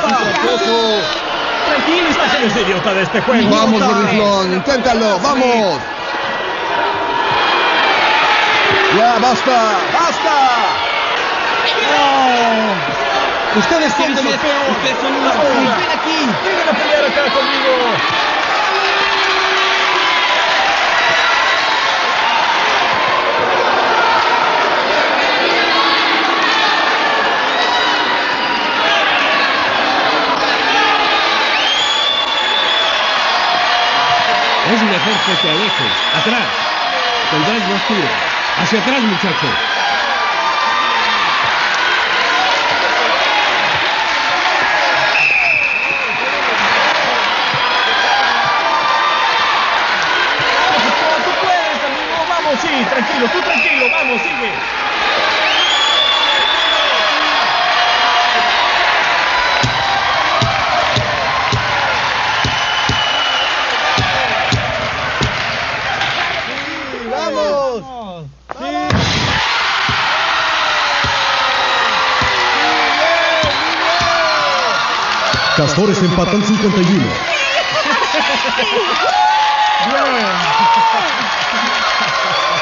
Tranquilo, estás en ese idiota de este juego. Vamos, Gordiflón, inténtalo, vamos. Ya, basta. No. Ustedes son de los peores. Ustedes son una basura. Ven aquí. Vengan a pelear acá conmigo. Es mejor que te alejes. Atrás. Tendrás más tiro. Hacia atrás, muchacho. Tú puedes, amigo. Vamos, sí, tranquilo, tú tranquilo. Vamos, sigue. Castores empatan 51. Bien.